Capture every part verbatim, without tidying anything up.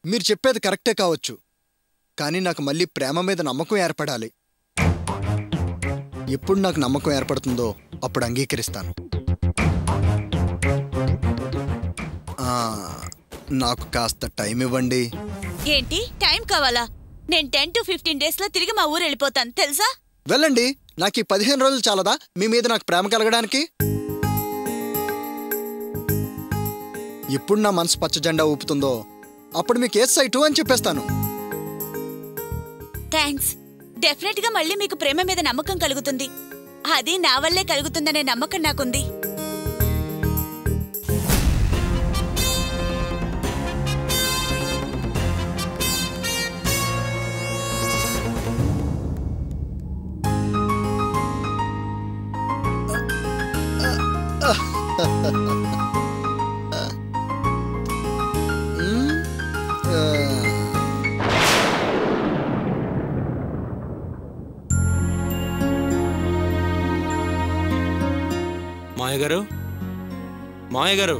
మీరు చెప్పేది కరెక్టే కావచ్చు, కానీ నాకు మళ్ళీ ప్రేమ మీద నమ్మకం ఏర్పడాలి. ఎప్పుడు నాకు నమ్మకం ఏర్పడుతుందో అప్పుడు అంగీకరిస్తాను. నాకు కాస్త టైం ఇవ్వండి. ఏంటి టైం కావాలా? నేను టెన్ టు ఫిఫ్టీన్ డేస్ లో తిరిగి మా ఊరు వెళ్ళిపోతాను తెలుసా? వెళ్ళండి, నాకు ఈ పదిహేను రోజులు చాలదా మీ మీద నాకు ప్రేమ కలగడానికి? ఎప్పుడు నా మనసు పచ్చ జెండా ఊపుతుందో అప్పుడు మీకు ఏ సైటు అని చెప్పేస్తాను. థ్యాంక్స్. డెఫినెట్ గా మళ్ళీ మీకు ప్రేమ మీద నమ్మకం కలుగుతుంది. అది నా వల్లే కలుగుతుందనే నమ్మకం నాకుంది. మాయ గారు, మాయ గారు.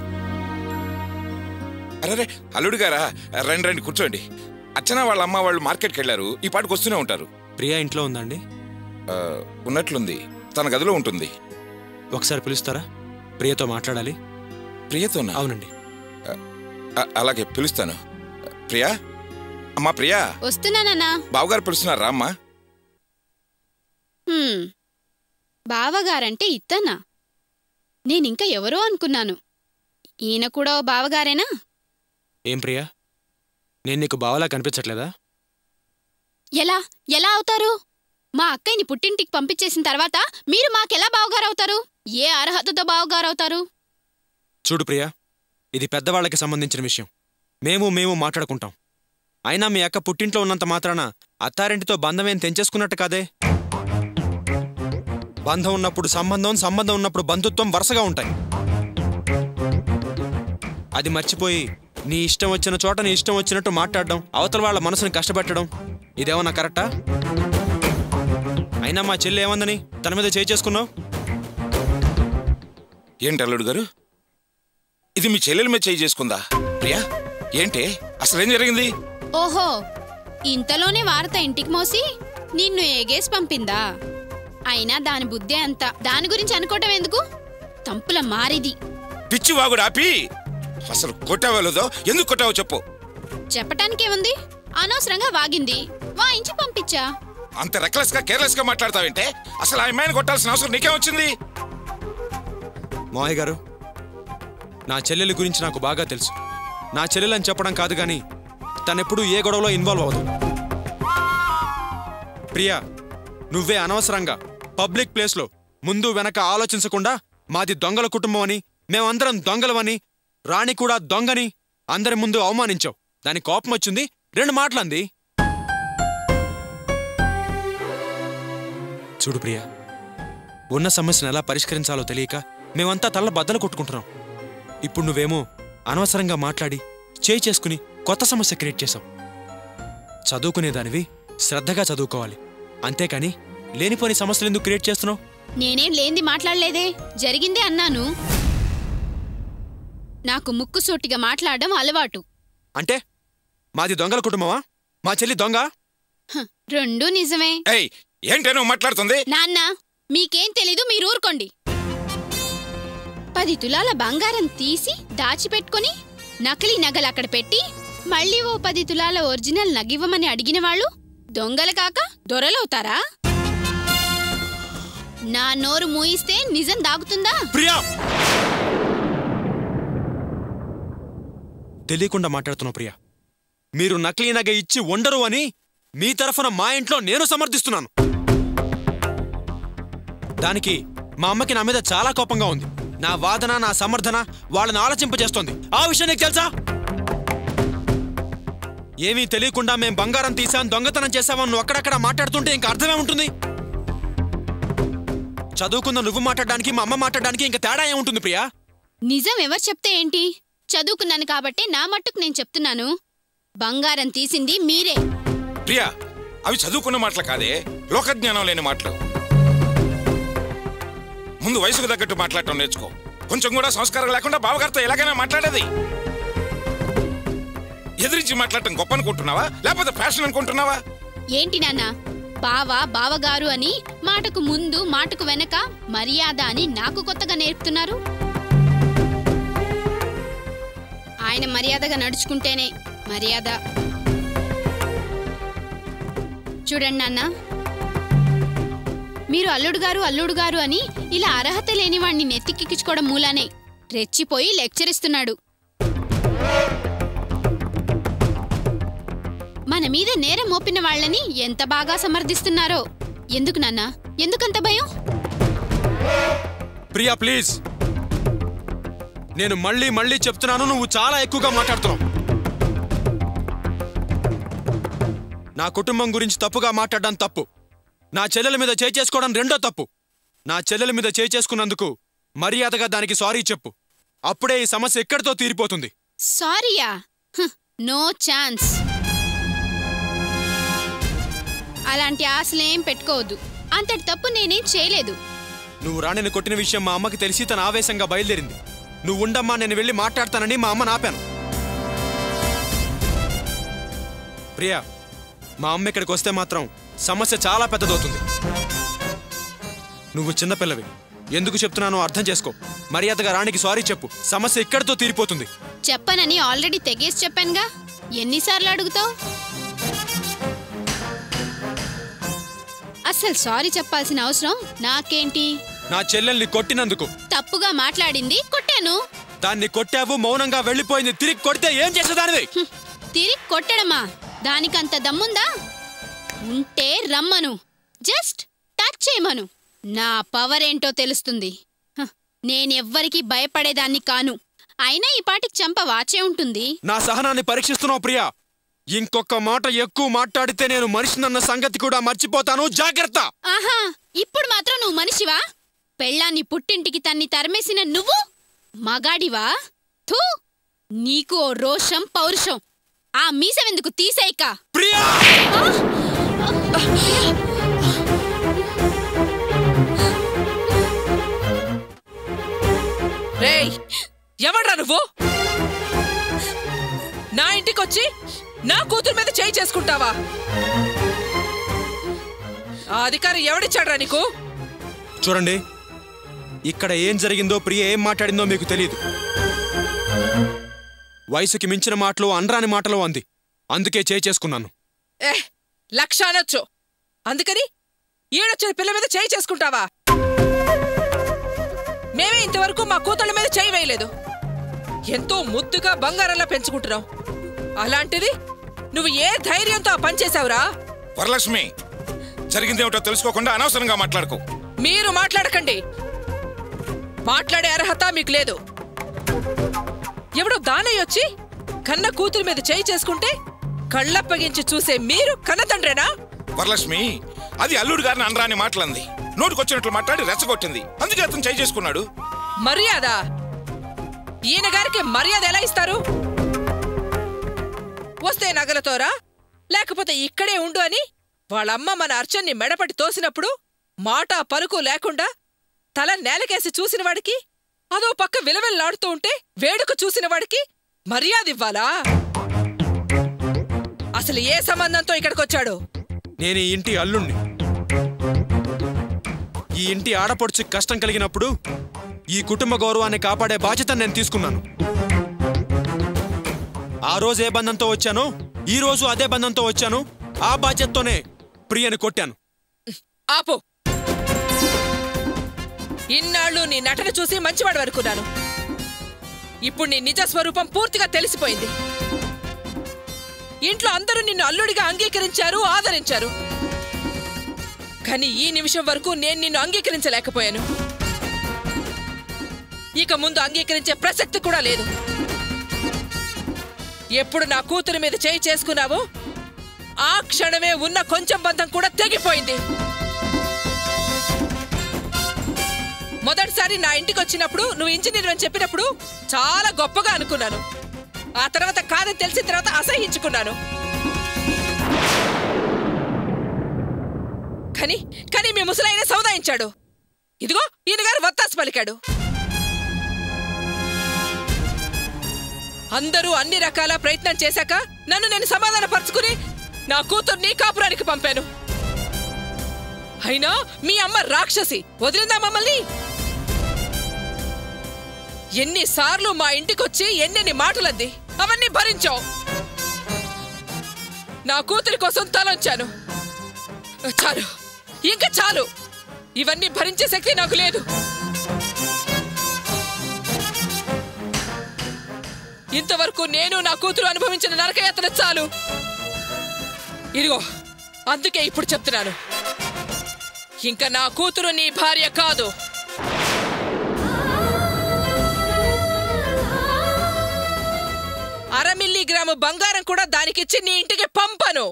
అరే అల్లుడు గారా, రండి రండి కూర్చోండి. అచ్చన వాళ్ళ అమ్మ వాళ్ళు మార్కెట్కి వెళ్ళారు, ఈ పాటికి వస్తూనే ఉంటారు. ప్రియా ఇంట్లో ఉందండి? ఉన్నట్లుంది, తన గదిలో ఉంటుంది. ఒకసారి పిలుస్తారా? ప్రియతో మాట్లాడాలి. ప్రియతోనా? అవునండి. అలాగే పిలుస్తాను. ప్రియా, అమ్మా ప్రియా. వస్తున్నానన్నా. బావగారు పిలుస్తున్నారా అమ్మా? బావగారంటే ఇత్తనా? నేనింకా ఎవరో అనుకున్నాను. ఈయన కూడా బావగారేనా? ఏం ప్రియా, నేను నీకు బావలా కనిపించట్లేదా? ఎలా ఎలా అవుతారు? మా అక్కయ్యని పుట్టింటికి పంపించేసిన తర్వాత మీరు మాకెలా బావగారవుతారు? ఏ అర్హతతో బావగారవుతారు? చూడు ప్రియా, ఇది పెద్దవాళ్ళకి సంబంధించిన విషయం. మేము మేము మాట్లాడుకుంటాం. అయినా మీ అక్క పుట్టింట్లో ఉన్నంత మాత్రాన అత్తారింటితో బంధమేం తెంచేసుకున్నట్టు కాదే. బంధం ఉన్నప్పుడు సంబంధం, సంబంధం ఉన్నప్పుడు బంధుత్వం వరుసగా ఉంటాయి. అది మర్చిపోయి నీ ఇష్టం వచ్చిన చోట నీ ఇష్టం వచ్చినట్టు మాట్లాడడం, అవతల వాళ్ళ మనసుని కష్టపెట్టడం, ఇదేమన్నా కరెక్టా? అయినా మా చెల్లి ఏమందని తన మీద చేయి చేసుకున్నావు? ఏంటి అల్లుడు గారు, ఇది మీ చెల్లెల మీద చేయి చేసుకుందా? ప్రియా ఏంటి అసలేం జరిగింది? ఓహో, ఇంతలోనే వార్త ఇంటికి మోసి నిన్ను ఏగేసి పంపిందా? అయినా దాని బుద్ధే అంత. దాని గురించి అనుకోవటం ఎందుకు? తంపుల మారిది. పిచ్చి వాగుడు ఆపి, అసలు కొట్టావలేదో, ఎందుకు కొట్టావో చెప్పు. చెప్పటానికేముంది? అనవసరంగా వాగింది, వాయించి పంపించా. అంత రెక్లెస్ గా కేర్లెస్ గా మాట్లాడతావేంటే? అసలు ఆ అమ్మాయిని కొట్టాల్సిన అవసరం నీకేమొచ్చింది? మావయ్య గారు, నా చెల్లెలి గురించి నాకు బాగా తెలుసు. నా చెల్లెలని చెప్పడం కాదు గాని తనెప్పుడు ఏ గొడవలో ఇన్వాల్వ్ అవ్వదు. ప్రియా, నువ్వే అనవసరంగా పబ్లిక్ ప్లేస్లో ముందు వెనక ఆలోచించకుండా మాది దొంగల కుటుంబం అని, మేమందరం దొంగలమని, రాణి కూడా దొంగని అందరి ముందు అవమానించావు. దాని కోపం వచ్చింది, రెండు మాటలంది. చూడు ప్రియా, ఉన్న సమస్యను ఎలా పరిష్కరించాలో తెలియక మేమంతా తల్ల బద్దలు కొట్టుకుంటున్నాం. ఇప్పుడు నువ్వేమో అనవసరంగా మాట్లాడి చేయి చేసుకుని కొత్త సమస్య క్రియేట్ చేశావు. చదువుకునేదానివి శ్రద్ధగా చదువుకోవాలి, అంతేకాని లేనిపోని సమస్యలు ఎందుకు క్రియేట్ చేస్తున్నావు? నేనేం లేంది మాట్లాడలేదే, జరిగిందే అన్నాను. నాకు ముక్కుసూటిగా మాట్లాడడం అలవాటు. అంటే మాది దొంగల కుటుంబమా? మా చెల్లి దొంగ? రెండూ నిజమే. ఏంటే నువ్వు మాట్లాడుతుంది? నాన్న, మీకేం తెలీదు, మీరు ఊరుకోండి. పది తులాల బంగారం తీసి దాచిపెట్టుకుని నకిలీ నగలు అక్కడ పెట్టి మళ్ళీ ఓ పది తులాల ఒరిజినల్ నగివ్వమని అడిగిన వాళ్ళు దొంగలు కాక దొరలవుతారా? నా నోరు మూయిస్తే నిజం దాగుతుందా? ప్రియా, తెలియకుండా మాట్లాడుతున్నావు ప్రియా. మీరు నకిలీ నగ ఇచ్చి ఉండరు అని మీ తరఫున మా ఇంట్లో నేను సమర్థిస్తున్నాను. దానికి మా అమ్మకి నా మీద చాలా కోపంగా ఉంది. నా వాదన, నా సమర్థన వాళ్ళని ఆలోచింపజేస్తోంది. ఆ విషయం నీకు తెలుసా? ఏమీ తెలియకుండా మేం బంగారం తీసాం, దొంగతనం చేసామని నువ్వు అక్కడక్కడ మాట్లాడుతుంటే ఇంకా అర్థమే ఉంటుంది? చదువుకున్న నువ్వు మాట్లాడడానికి మా అమ్మ మాట్లాడడానికి ఇంకా తేడా ఏముంటుంది ప్రియా? నిజం ఎవరు చెప్తే ఏంటి? చదువుకున్నాను కాబట్టి నా మట్టుకు నేను చెప్తున్నాను. బంగారం తీసింది మీరే. ప్రియా, అవి చదువుకున్న మాటలు కాదే, లోకజ్ఞానం లేని మాటలు. ముందు వయసుకు తగ్గట్టు మాట్లాడటం నేర్చుకో. కొంచెం కూడా సంస్కారం లేకుండా బావగారితో ఎలాగైనా మాట్లాడేది. ఎదిరించి మాట్లాడటం గొప్ప అనుకుంటున్నావా లేకపోతే ఫ్యాషన్ అనుకుంటున్నావా? ఏంటి నాన్న, బావ బావగారు అని మాటకు ముందు మాటకు వెనక మర్యాద అని నాకు కొత్తగా నేర్పుతున్నారు? ఆయన మర్యాదగా నడుచుకుంటేనే మర్యాద. చూడండి నాన్న, మీరు అల్లుడు గారు అల్లుడు గారు అని ఇలా అర్హత లేని వాణ్ణి నెత్తికెక్కించుకోవడం మూలానే రెచ్చిపోయి లెక్చర్ ఇస్తున్నాడు. మన మీద నేరం మోపిన వాళ్ళని ఎంత బాగా సమర్థిస్తున్నారో. ఎందుకు నాన్న, ఎందుకంత భయం? ప్రియా ప్లీజ్, నేను మళ్ళీ మళ్ళీ చెప్తున్నాను, నువ్వు చాలా ఎక్కువగా మాట్లాడుతున్నావు. నా కుటుంబం గురించి తప్పుగా మాట్లాడడం తప్పు. నా చెల్లెల మీద చేయి చేసుకోవడం రెండో తప్పు. నా చెల్లెల మీద చేయి చేసుకున్నందుకు మర్యాదగా దానికి సారీ చెప్పు. అప్పుడే ఈ సమస్య ఎక్కడితో తీరిపోతుంది. సారీయా? No chance. అలాంటి ఆశలేం పెట్టుకోవద్దు. అంతటి తప్పు నేనేం చేయలేదు. నువ్వు రాణిని కొట్టిన విషయం మా అమ్మకి తెలిసి తన ఆవేశంగా బయలుదేరింది. నువ్వు ఉండమ్మా, నేను వెళ్ళి మాట్లాడతానని మా అమ్మ నాపాను. ప్రియా, మా అమ్మ ఇక్కడికి వస్తే మాత్రం సమస్య చాలా పెద్దదవుతుంది. నువ్వు చిన్నపిల్లవి, ఎందుకు చెప్తున్నానో అర్థం చేసుకో. మర్యాదగా రాణికి సారీ చెప్పు. సమస్య ఇక్కడితో తీరిపోతుంది. చెప్పనని ఆల్రెడీ తెగేసి చెప్పానుగా, ఎన్నిసార్లు అడుగుతావు? అసలు సారీ చెప్పాల్సిన అవసరం నాకేంటి? నా చెల్లెల్ని కొట్టినందుకు తప్పుగా మాట్లాడింది, కొట్టాను. దాన్ని కొట్టావు, మౌనంగా వెళ్ళిపోయింది. తిరిగి కొడితే ఏం చేసేదానివి? తిరిగి కొట్టడమా? దానికంత దమ్ముందా? ఉంటే రమ్మను, జస్ట్ టచ్ చేయమను. నా పవర్ ఏంటో తెలుస్తుంది. నేనెవ్వరికి భయపడేదాన్ని కాను. అయినా ఈ పాటికి చంప వాచే ఉంటుంది. నా సహనాన్ని పరీక్షిస్తున్నావు ప్రియా. ఇంకొక మాట ఎక్కువ మాట్లాడితే నేను మనిషినన్న సంగతి కూడా మర్చిపోతాను. జాగ్రత్త. ఆహా, ఇప్పుడు మాత్రం నువ్వు మనిషివా? పెళ్ళాన్ని పుట్టింటికి తన్ని తరిమేసిన నువ్వు మగాడివా? థూ, నీకు ఓ రోషం పౌరుషం. ఆ మీసవెందుకు తీసేయక? ప్రియా! రేయ్, ఎవడ్రా నువ్వు? నా ఇంటికొచ్చి నా కూతురు మీద చేయి చేసుకుంటావా? ఆ అధికారం ఎవడిచ్చాడ్రా నీకు? చూడండి, ఇక్కడ ఏం జరిగిందో, ప్రియ ఏం మాట్లాడిందో మీకు తెలియదు. వయసుకి మించిన మాటలు, అనరాని మాటలు అంది. అందుకే చేయి చేసుకున్నాను. ఏ లక్ష అనొచ్చు, అందుకని ఈడొచ్చిన పిల్ల మీద చేయి చేసుకుంటావా? మేమే ఇంతవరకు మా కూతుళ్ళ మీద చేయి వేయలేదు. ఎంతో ముద్దుగా బంగారంలా పెంచుకుంటున్నావు. అలాంటిది నువ్వు ఏ ధైర్యంతో ఆ పని చేశావురా? వరలక్ష్మి, జరిగిందేమిటో తెలుసుకోకుండా అనవసరంగా మాట్లాడుకో. మీరు మాట్లాడకండి. మాట్లాడే అర్హత మీకు లేదు. ఎవడో దానయ్య వచ్చి కన్న కూతురు మీద చేయి చేసుకుంటే కళ్ళప్పగించి చూసే మీరు కన్నతండ్రేనా? వరలక్ష్మి, అది అల్లుడు గారిని అనరాని మాటలంది. నోటికొచ్చినట్లు మాట్లాడి రెచ్చగొట్టింది. అందుకే అతను చేయి చేసుకున్నాడు. మర్యాద? ఈయన గారికి మర్యాద ఎలా ఇస్తారు? వస్తే నగలతోరా, లేకపోతే ఇక్కడే ఉండు అని వాళ్ళమ్మ మన అర్చన్ని మెడపట్టి తోసినప్పుడు మాట పలుకు లేకుండా తల నేలకేసి చూసిన వాడికి, అదో పక్క విలవెల్లాడుతూ ఉంటే వేడుక చూసిన వాడికి మర్యాద ఇవ్వాలా? అసలు ఏ సంబంధంతో ఇక్కడికొచ్చాడు? నేను ఈ ఇంటి అల్లుణ్ణి. ఈ ఇంటి ఆడపడుచుకి కష్టం కలిగినప్పుడు ఈ కుటుంబ గౌరవాన్ని కాపాడే బాధ్యత నేను తీసుకున్నాను. ఆ రోజు ఏ బంధంతో వచ్చానో ఈ రోజు అదే బంధంతో వచ్చాను. ఆ బాధ్యతతోనే ప్రియని కొట్టాను. ఆపు. ఇన్నాళ్ళు నీ నటన చూసి మంచివాడు అనుకున్నాను. ఇప్పుడు నీ నిజ స్వరూపం పూర్తిగా తెలిసిపోయింది. ఇంట్లో అందరూ నిన్ను అల్లుడిగా అంగీకరించారు, ఆదరించారు. కానీ ఈ నిమిషం వరకు నేను నిన్ను అంగీకరించలేకపోయాను. ఇక ముందు అంగీకరించే ప్రసక్తి కూడా లేదు. ఎప్పుడు నా కూతురు మీద చేయి చేసుకున్నావో ఆ క్షణమే ఉన్న కొంచెం బంధం కూడా తెగిపోయింది. మొదటిసారి నా ఇంటికి వచ్చినప్పుడు నువ్వు ఇంజనీర్ అని చెప్పినప్పుడు చాలా గొప్పగా అనుకున్నాను. ఆ తర్వాత కాదని తెలిసిన తర్వాత అసహించుకున్నాను. కానీ కానీ మీ ముసలాయన సౌదాయించాడు. ఇదిగో ఈయన గారు వత్తాసు పలికాడు. అందరూ అన్ని రకాల ప్రయత్నం చేశాక నన్ను నేను సమాధాన పరుచుకుని నా కూతుర్ని కాపురానికి పంపాను. అయినా మీ అమ్మ రాక్షసి వదిలిందా మమ్మల్ని? ఎన్నిసార్లు మా ఇంటికొచ్చి ఎన్నెన్ని మాటలంది, అవన్నీ భరించావు. నా కూతురి కోసం తలొంచాను. చాలు, ఇంకా చాలు. ఇవన్నీ భరించే శక్తి నాకు లేదు. ఇంతవరకు నేను నా కూతురు అనుభవించిన నరకయాత్ర చాలు. ఇదిగో, అందుకే ఇప్పుడు చెప్తున్నాను, ఇంకా నా కూతురు నీ భార్య కాదు. అర మిల్లీగ్రాము బంగారం కూడా దానికిచ్చి నీ ఇంటికి పంపను.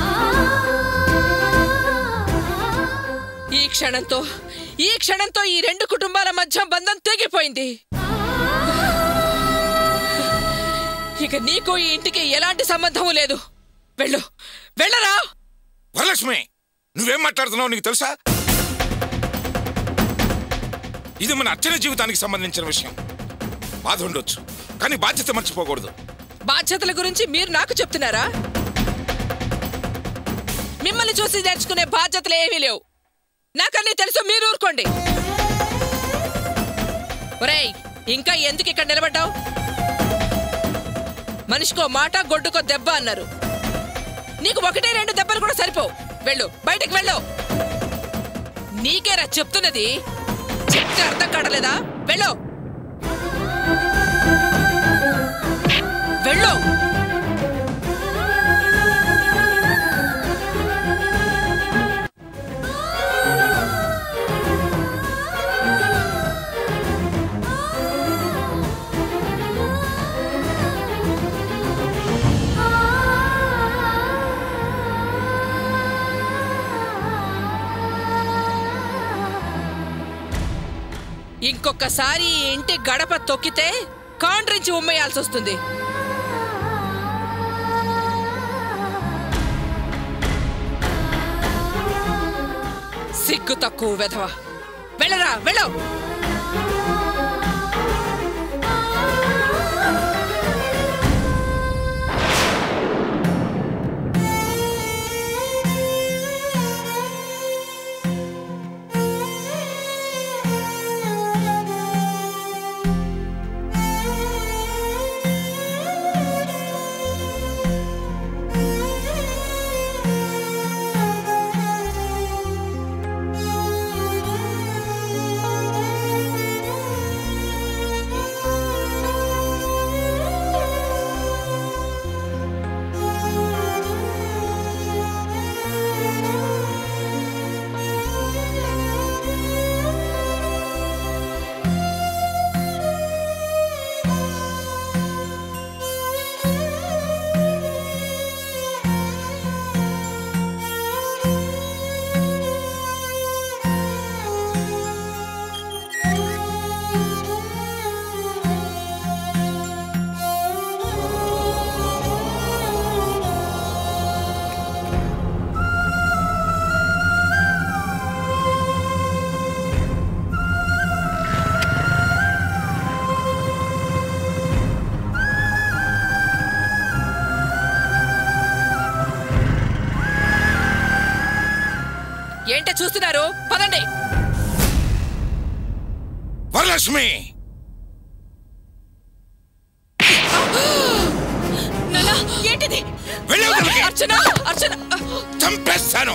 ఈ క్షణంతో ఈ క్షణంతో ఈ రెండు కుటుంబాల మధ్య బంధం తెగిపోయింది. ఇక నీకు ఈ ఇంటికి ఎలాంటి సంబంధము లేదు. వెళ్ళు, వెళ్ళరా. వరలక్ష్మి, నువ్వేం మాట్లాడుతున్నావు నీకు తెలుసా? ఇది మన అర్చన జీవితానికి సంబంధించిన విషయం. బాధ ఉండొచ్చు, కానీ బాధ్యత మర్చిపోకూడదు. బాధ్యతల గురించి మీరు నాకు చెప్తున్నారా? మిమ్మల్ని చూసి నేర్చుకునే బాధ్యతలు ఏమీ లేవు. నాకన్నీ తెలుసు, మీరు ఊరుకోండి. ఒరేయ్, ఇంకా ఎందుకు ఇక్కడ నిలబడ్డావు? మనిషికో మాట, గొడ్డుకో దెబ్బ అన్నారు. నీకు ఒకటే రెండు దెబ్బలు కూడా సరిపోవు. వెళ్ళు, బయటికి వెళ్ళు. నీకేరా చెప్తున్నది? చెప్తే అర్థం కాడలేదా? వెళ్ళు, వెళ్ళు. ఇంకొకసారి ఈ ఇంటి గడప తొక్కితే కాండ్రించి ఉమ్మేయాల్సి వస్తుంది. సిగ్గు తక్కువ వెధవ. వెళ్ళరా, వెళ్ళు. ఏంటే చూస్తున్నారు? పదండి. వరలక్ష్మి, ఏంటిది? వెళ్ళి అర్చన, అర్చన చంపేస్తాను.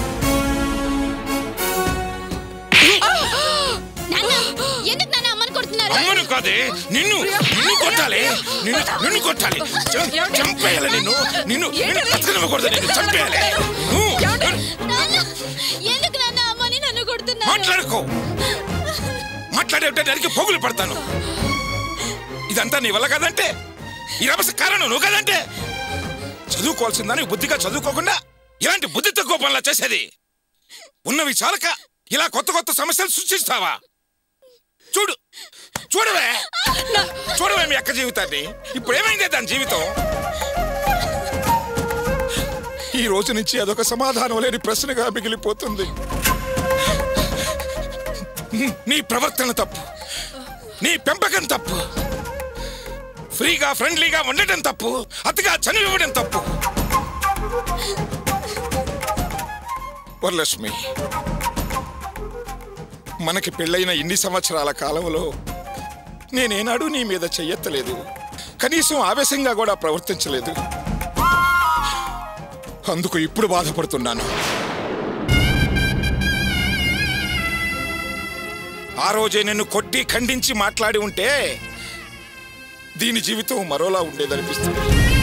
ఎందుకు నాన్న అమ్మని కొడుతున్నారు? అమ్మను కాదే, నిన్ను నిన్ను కొట్టాలి. నిన్ను నిన్ను కొట్టాలి. చంపేయాలి నిన్ను. నిన్ను బతకనివ్వకూడదు. నిన్ను చంపేయాలి. ఎందుకు నాన్న అమ్మని నన్ను కొడుతున్నారు? మాట్లాడుకో. మాట్లాడేట దానికి పోగులు పడతాను. ఇదంతా నీ వల్ల కాదంటే, ఈ రభస కారణం నువ్వు కాదంటే, చదువుకోవాల్సిందని బుద్ధిగా చదువుకోకుండా ఇలాంటి బుద్ధి తక్కువ పనులా చేసేది. ఉన్నవి చాలక ఇలా కొత్త కొత్త సమస్యలు సృష్టిస్తావా? చూడు, చూడవే చూడవే మీ అక్క జీవితాన్ని. ఇప్పుడు ఏమైందే దాని జీవితం? ఈ రోజు నుంచి అదొక సమాధానం లేని ప్రశ్నగా మిగిలిపోతుంది. నీ ప్రవర్తన తప్పు, నీ పెంపకం తప్పు. ఫ్రీగా ఫ్రెండ్లీగా ఉండటం తప్పు, అతిగా చనివ్వడం తప్పు. వరలక్ష్మి, మనకి పెళ్ళైన ఇన్ని సంవత్సరాల కాలంలో నేనేనాడు నీ మీద చెయ్యెత్తలేదు, కనీసం ఆవేశంగా కూడా ప్రవర్తించలేదు. అందుకు ఇప్పుడు బాధపడుతున్నాను. ఆ రోజే నిన్ను కొట్టి ఖండించి మాట్లాడి ఉంటే దీని జీవితం మరోలా ఉండేదనిపిస్తుంది.